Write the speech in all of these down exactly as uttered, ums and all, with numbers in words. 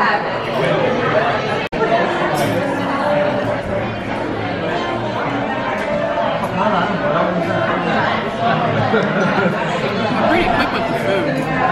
Pretty quick with the food.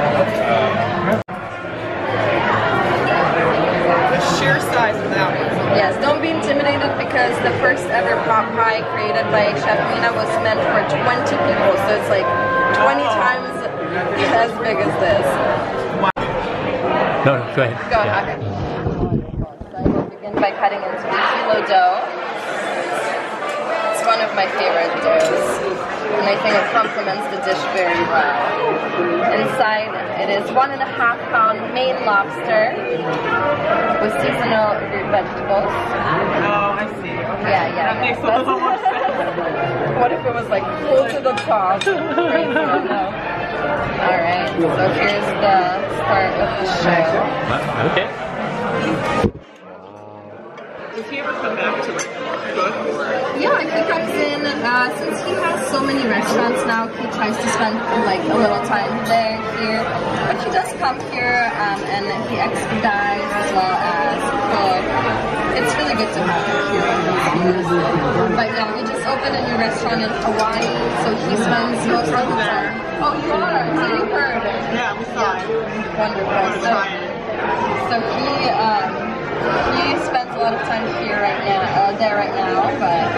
The sheer size of that one. Yes, don't be intimidated because the first ever pot pie created by Chef Mina was meant for twenty people, so it's like twenty oh. times as big as this. No, no, go ahead. Go yeah. ahead. So I will begin by cutting into the phyllo dough. It's one of my favorite doughs, and I think it complements the dish very well. Inside, it is one and a half pound Maine lobster with seasonal root vegetables. Oh, I see. Okay. Yeah, yeah. That makes a little more sense. What if it was like full to the top? Crazy, no. Alright, so here's the start of the show. Okay. Does he ever come back to like cook or? Yeah, he comes in, uh, since he has so many restaurants now, he tries to spend like a little time there, here. But he does come here um, and he expedites as well as cook. It's really good to have him here. But yeah, we just opened a new restaurant in Hawaii, so he spends most of the time. Oh, you are? So you heard? Yeah, we saw it. Wonderful. So, so he, um, he spends a lot of time here right now, uh, there right now, but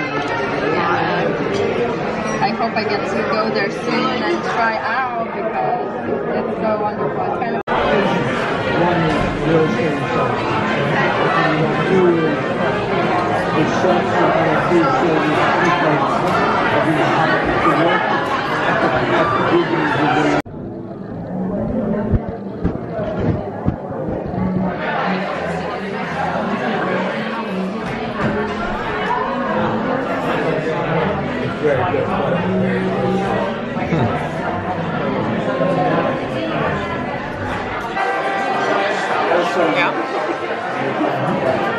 yeah, I hope I get to go there soon and try out because it's so wonderful. It's kind of very good. Yeah.